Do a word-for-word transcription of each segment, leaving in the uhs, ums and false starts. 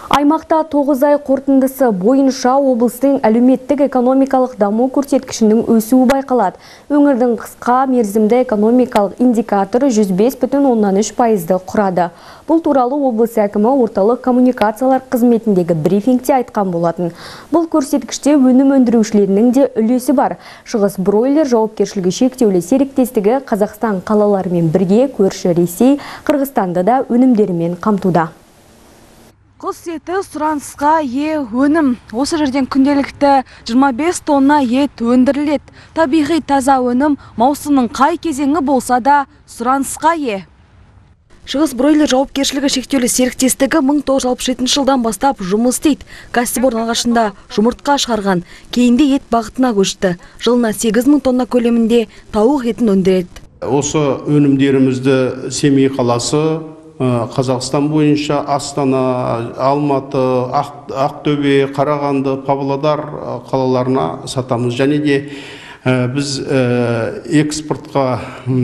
Аймақта тоғыз ай қорытындысы бойынша облыстың әлеуметтік экономикалық даму көрсеткішінің өсуі байқалады. Өңірдің қысқа мерзімді экономикалық индикаторы жүз бес бүтін оннан үш пайызды құрады. Бұл туралы облыс әкімі орталық коммуникациялар қызметіндегі брифингте айтқан болатын. Бұл көрсеткіште өнім өндірушілерінің де үлесі бар. Шығыс бройлер жауапкершілігі шектеулі серіктестігі Қазақстан қалаларымен бірге көрші Ресей, Қырғызстанды да өнімдерімен қамтуда. Құс еті сұранысқа ие өнім. Осы жерден күнделікті жиырма бес тонна ет өндіріледі. Табиғи таза өнім маусымның қай кезеңі болса да сұранысқа ие. Шығыс бройлер жауапкершілігі шектеулі серіктестігі мың тоғыз жүз алпыс жетінші жылдан бастап жұмыс істейді. Кәсіпорын алғашында жұмыртқа шығарған, кейінде ет бағытына көшті. Жылына сегіз мың тонна көлемінде тауық етін өндіреді. Осы өнімдерімізді Семей қаласы, Қазақстан бойынша Астана, Алматы, Ақтөбе, Қарағанды, Павлодар қалаларына сатамыз. Және де біз экспортқа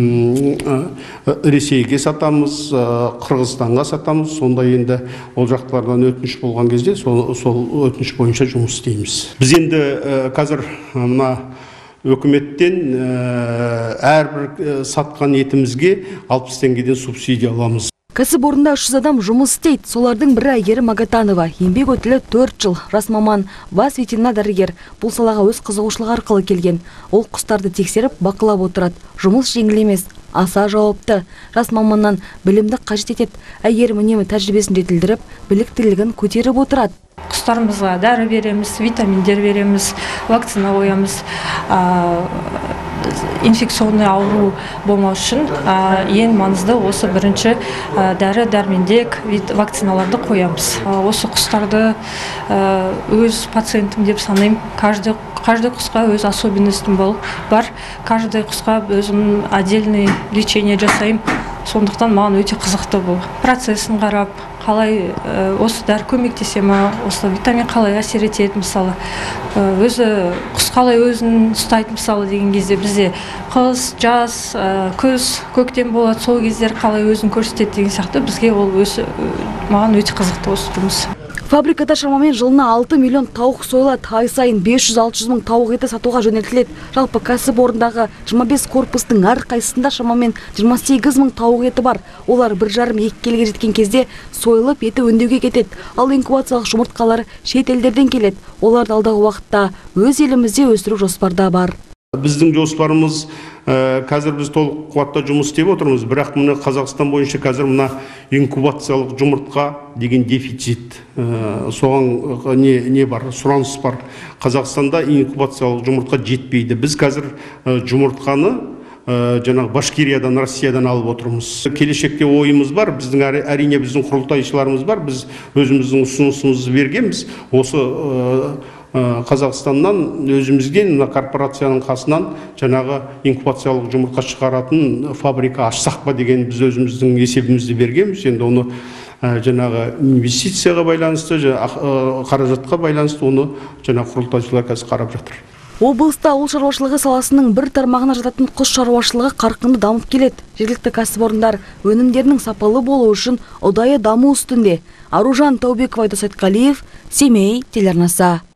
Ресейге сатамыз, Қырғызстанға сатамыз. Сонда енді ол жақтардан өтініш болған кезде сол өтініш бойынша жұмыс істейміз. Біз енді қазір мына өкіметтен әрбір сатқан етімізге алпыс теңгеден субсидия аламыз. Кәсіпорында үш жүз адам жұмыс істейді. Солардың бірі Әйгерім Магатанова. Еңбек өтілі төрт жыл. Рас маман, бас ветеринар дәрігер. Бұл салаға өз қызығушылығы арқылы келген. Ол құстарды тексеріп, бақылап отырады. Жұмыс жеңіл емес, аса жауапты. Рас маманнан білімді қажет етеді. Әйгерім үнемі тәжірибесін жетілдіріп, біліктілігін көтеріп отырады. Құстарымызға дәрі береміз, витаминдер береміз, вакцина қоямыз. Инфекционный ауру болмау үшін ең маңызды осы бірінші дәрі дәрмендек вакциналарды қоямыз. Осы құстарды өз пациентім деп санаймын. Каждый Каждый құсқа өз особенностім бар. Каждый құсқа өзім отдельный лечение жасаймын. Сондықтан маған өте қызықты бұл. Процесін қарап, қалай осы дәрі көмектесе ма, осы витамин қалай әсер етеді, мысалы. Өзі құс қалай өзін ұстайды, мысалы деген кезде бізде қыс, жаз, күз, көктем болады, сол кездер қалай өзін көрсетеді деген сияқты бізге ол өзі маған өте қызықты осы жұмыс. Фабрикада шамамен жылына алты миллион тауық сойылады. Ай сайын бес жүз алты жүз мың тауық еті сатуға жөнелтіледі. Жалпы кәсіпорындағы жиырма бес корпустың әр қайсысында шамамен жиырма сегіз мың тауық еті бар. Олар бір жарым екі келіге жеткен кезде сойылып еті өңдеуге кетеді. Ал инкубациялық жұмыртқалар шет елдерден келеді. Оларды алдағы уақытта өз елімізде өсіру жоспарда бар. Біздің жоспарымыз қазір біз толық қуатта жұмыс істеп отырмыз, бірақ мына Қазақстан бойынша қазір мына инкубациялық жұмыртқа деген дефицит. Соған не не бар, сұраныс бар. Қазақстанда инкубациялық жұмыртқа жетпейді. Біз қазір жұмыртқаны жаңағы Башкириядан, Россиядан алып отырмыз. Келешекте ойымыз бар, біздің әрине біздің құрылтайшыларымыз бар. Біз өзіміздің ұсынысымызды бергенбіз. Осы Қазақстаннан өзімізге корпорацияның қасынан жаңағы инкубациялық жұмыртқа шығаратын фабрика ашсақ па деген біз өзіміздің есебімізді бергенбіз. Енді оны жаңағы инвестицияға байланысты, қаражатқа байланысты оны жаңағы құрылтайшылар қазір қарап жатыр. Облыста ауыл шаруашылығы саласының бір тармағына жататын құс шаруашылығы қарқынды дамып келеді. Жергілікті кәсіпорындар өнімдерінің сапалы болуы үшін ұдайы даму үстінде. Аружан Таубеков, Айдос Айтқалиев, Семей телеарнасы.